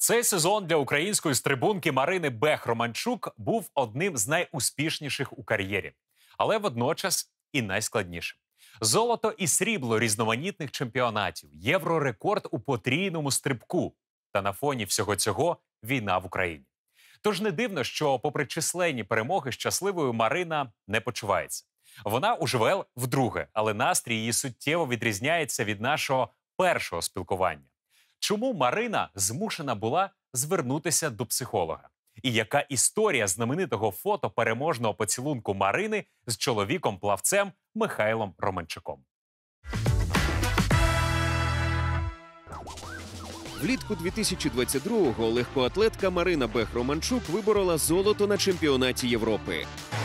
Цей сезон для української стрибунки Марини Бех-Романчук був одним з найуспішніших у кар'єрі, але водночас і найскладнішим. Золото і срібло різноманітних чемпіонатів, єврорекорд у потрійному стрибку. Та на фоні всього цього війна в Україні. Тож не дивно, що попри численні перемоги щасливою Марина не почувається. Вона у ЖВЛ вдруге, але настрій її суттєво відрізняється від нашого першого спілкування. Чому Марина змушена була звернутися до психолога? І яка історія знаменитого фото переможного поцілунку Марини з чоловіком-плавцем Михайлом Романчуком? Влітку 2022-го легкоатлетка Марина Бех-Романчук виборола золото на чемпіонаті Європи.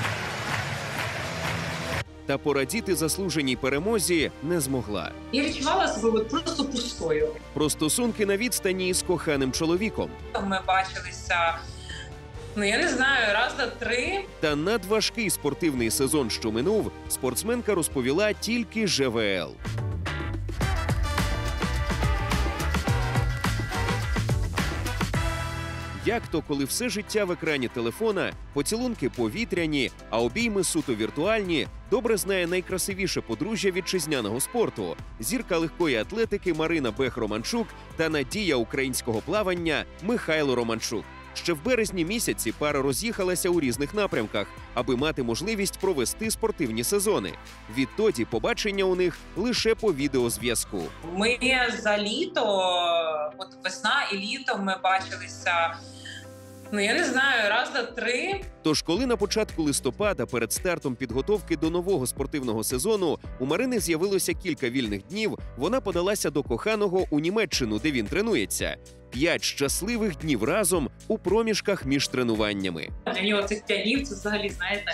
Та порадіти заслуженій перемозі не змогла. Я відчувала себе просто пустою. Про стосунки на відстані з коханим чоловіком. Ми бачилися, я не знаю, раз на 3. Та надважкий спортивний сезон, що минув, спортсменка розповіла тільки ЖВЛ. Як то, коли все життя в екрані телефона, поцілунки повітряні, а обійми суто віртуальні, добре знає найкрасивіше подружжя вітчизняного спорту – зірка легкої атлетики Марина Бех-Романчук та надія українського плавання Михайло Романчук. Ще в березні місяці пара роз'їхалася у різних напрямках, аби мати можливість провести спортивні сезони. Відтоді побачення у них лише по відеозв'язку. Ми за літо, весна і літо ми бачилися, я не знаю, раз на 3. Тож, коли на початку листопада перед стартом підготовки до нового спортивного сезону у Марини з'явилося кілька вільних днів, вона подалася до коханого у Німеччину, де він тренується. 5 щасливих днів разом у проміжках між тренуваннями. Для нього цих 5 днів – це взагалі,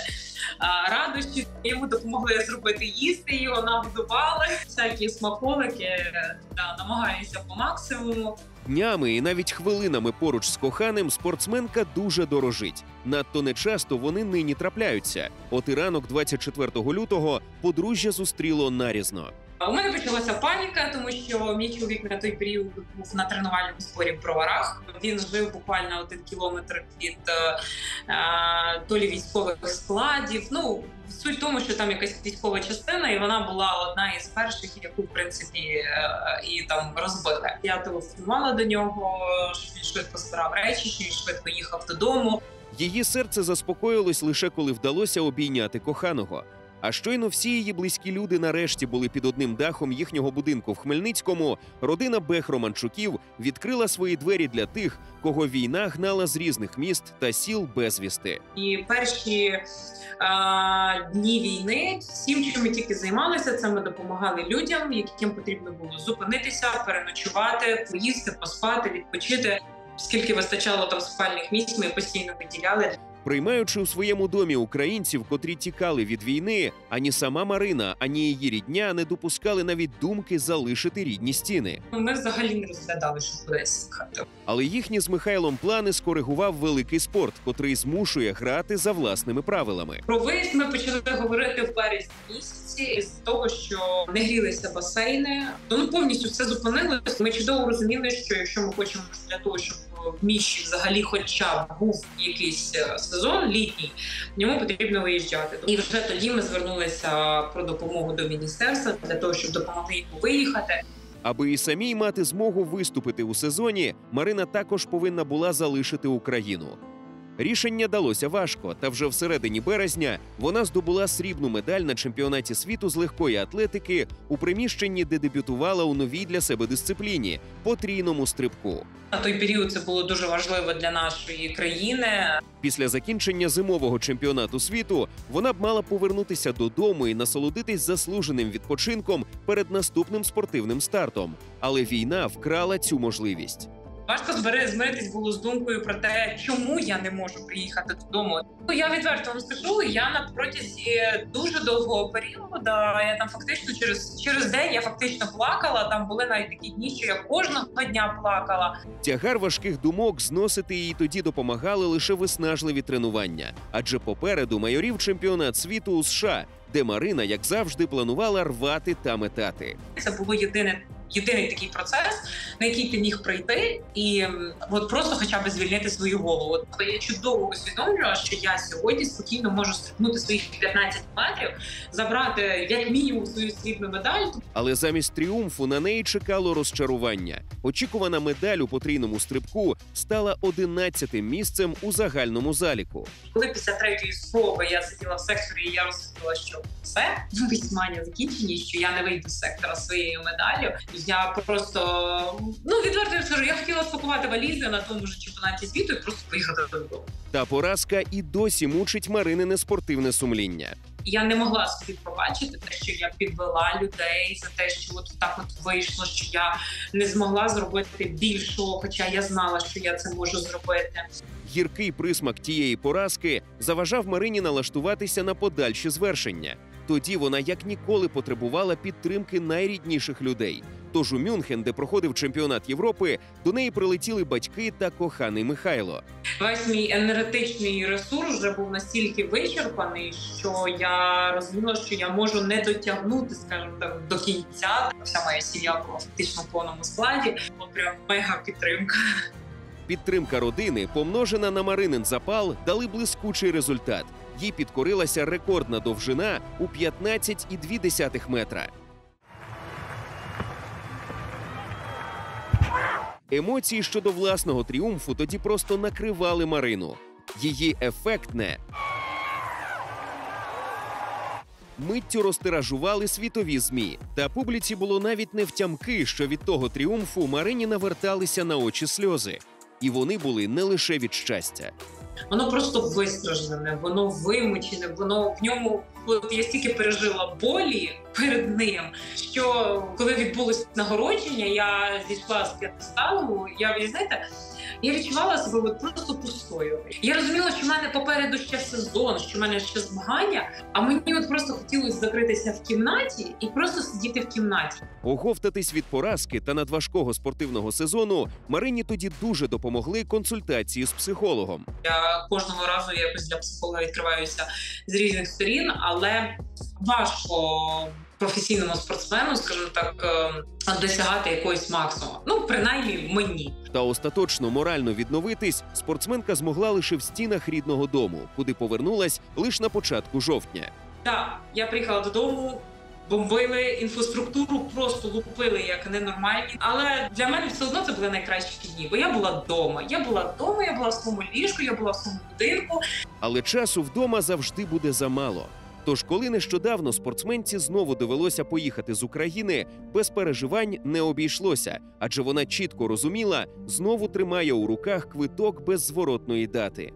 радощі. Йому допомогли зробити їсти, його нагодували. Всякі смаколики, намагаюся по максимуму. Днями і навіть хвилинами поруч з коханим спортсменка дуже дорожить. Надто нечасто вони нині трапляються. От і ранок 24 лютого подружжя зустріло нарізно. У мене почалася паніка, тому що мій чоловік на той період був на тренувальному зборі в Броварах. Він жив буквально 1 кілометр від то лі військових складів. Суть в тому, що там якась військова частина, і вона була одна із перших, яку, в принципі, і там розбили. Я телефонувала до нього, що він швидко збирав речі, що він швидко їхав додому. Її серце заспокоїлось лише коли вдалося обійняти коханого. А щойно всі її близькі люди нарешті були під одним дахом їхнього будинку в Хмельницькому, родина Бех-Романчуків відкрила свої двері для тих, кого війна гнала з різних міст та сіл безвісти. І перші дні війни всім, чим ми тільки займалися, це ми допомагали людям, яким потрібно було зупинитися, переночувати, поїсти, поспати, відпочити. Скільки вистачало там спальних місць, ми постійно виділяли. Приймаючи у своєму домі українців, котрі тікали від війни, ані сама Марина, ані її рідня не допускали навіть думки залишити рідні стіни. Ми взагалі не розглядали, що кудись їхати. Але їхні з Михайлом плани скоригував великий спорт, котрий змушує грати за власними правилами. Про виїзд ми почали говорити в березні місяці з того, що не грілися басейни. Повністю все зупинилось. Ми чудово розуміли, що якщо ми хочемо для того, щоб в місті взагалі хоча б був якийсь сезон літній, йому потрібно виїжджати. І вже тоді ми звернулися про допомогу до міністерства для того, щоб допомогти йому виїхати. Аби і самій мати змогу виступити у сезоні, Марина також повинна була залишити Україну. Рішення далося важко, та вже всередині березня вона здобула срібну медаль на чемпіонаті світу з легкої атлетики у приміщенні, де дебютувала у новій для себе дисципліні – потрійному стрибку. На той період це було дуже важливо для нашої країни. Після закінчення зимового чемпіонату світу вона б мала повернутися додому і насолодитись заслуженим відпочинком перед наступним спортивним стартом. Але війна вкрала цю можливість. Важко змиритись було з думкою про те, чому я не можу приїхати додому. Я відверто вам скажу, я на протязі дуже довгого періоду, я там фактично через день я фактично плакала, там були навіть такі дні, що я кожного дня плакала. Тягар важких думок зносити її тоді допомагали лише виснажливі тренування. Адже попереду майорів чемпіонат світу у США, де Марина, як завжди, планувала рвати та метати. Це було єдине єдиний такий процес, на який ти міг прийти і от просто хоча б звільнити свою голову. От я чудово усвідомлювала, що я сьогодні спокійно можу стрибнути своїх 15 метрів, забрати як мінімум свою срібну медаль. Але замість тріумфу на неї чекало розчарування. Очікувана медаль у потрійному стрибку стала 11-тим місцем у загальному заліку. Коли після третьої спроби я сиділа в секторі, і я розуміла, що все, висмання закінчені, що я не вийду з сектора своєю медаллю. Я просто, відверто скажу, я хотіла спакувати валізи на тому ж чемпіонаті світу і просто поїхати додому. Та поразка і досі мучить Маринине спортивне сумління. Я не могла собі пробачити те, що я підвела людей, за те, що от так от вийшло, що я не змогла зробити більшого, хоча я знала, що я це можу зробити. Гіркий присмак тієї поразки заважав Марині налаштуватися на подальші звершення. Тоді вона як ніколи потребувала підтримки найрідніших людей. Тож у Мюнхен, де проходив чемпіонат Європи, до неї прилетіли батьки та коханий Михайло. Весь мій енергетичний ресурс вже був настільки вичерпаний, що я розуміла, що я можу не дотягнути, скажімо так, до кінця. Вся моя сім'я була фактично в повному складі. Була прям мега підтримка. Підтримка родини, помножена на Маринин запал, дали блискучий результат. Їй підкорилася рекордна довжина у 15,2 метра. Емоції щодо власного тріумфу тоді просто накривали Марину. Її ефектне миттю розтиражували світові ЗМІ. Та публіці було навіть невтямки, що від того тріумфу Марині наверталися на очі сльози. І вони були не лише від щастя. Воно просто вистраждане, воно вимучене, воно в ньому, от я стільки пережила болі перед ним, що коли відбулось нагородження, я зійшла з п'єдесталу, я відчувала себе от просто пустою. Я розуміла, що в мене попереду ще сезон, що в мене ще змагання, а мені от просто хотілося закритися в кімнаті і просто сидіти в кімнаті. Оговтатись від поразки та надважкого спортивного сезону Марині тоді дуже допомогли консультації з психологом. Я кожного разу якось для психолога відкриваюся з різних сторін, але важко професійному спортсмену, скажімо так, досягати якогось максимуму. Принаймні мені. Та остаточно морально відновитись спортсменка змогла лише в стінах рідного дому, куди повернулась лише на початку жовтня. Так, я приїхала додому, бомбили інфраструктуру, просто лупили як ненормальні. Але для мене все одно це були найкращі дні, бо я була вдома. Я була в своєму ліжку, я була в своєму будинку. Але часу вдома завжди буде замало. Тож, коли нещодавно спортсменці знову довелося поїхати з України, без переживань не обійшлося, адже вона чітко розуміла, знову тримає у руках квиток без зворотної дати.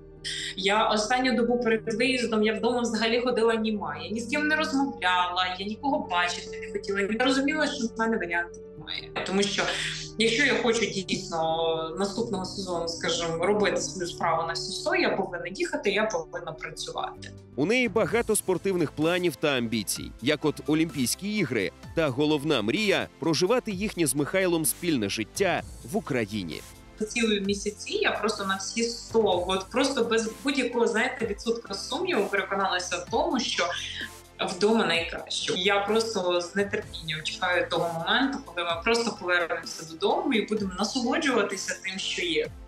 Я останню добу перед виїздом, я вдома взагалі ходила німа. Я ні з ким не розмовляла, я нікого бачити не хотіла. Я розуміла, що в мене варіантів немає. Тому що, якщо я хочу дійсно наступного сезону, скажімо, робити свою справу на всі 100, я повинна їхати, я повинна працювати. У неї багато спортивних планів та амбіцій, як от Олімпійські ігри, та головна мрія – проживати їхнє з Михайлом спільне життя в Україні. Цілі місяці я просто на всі 100, от просто без будь-якого, відсотка сумніву переконалася в тому, що вдома найкраще. Я просто з нетерпінням чекаю того моменту, коли ми просто повернемося додому і будемо насолоджуватися тим, що є.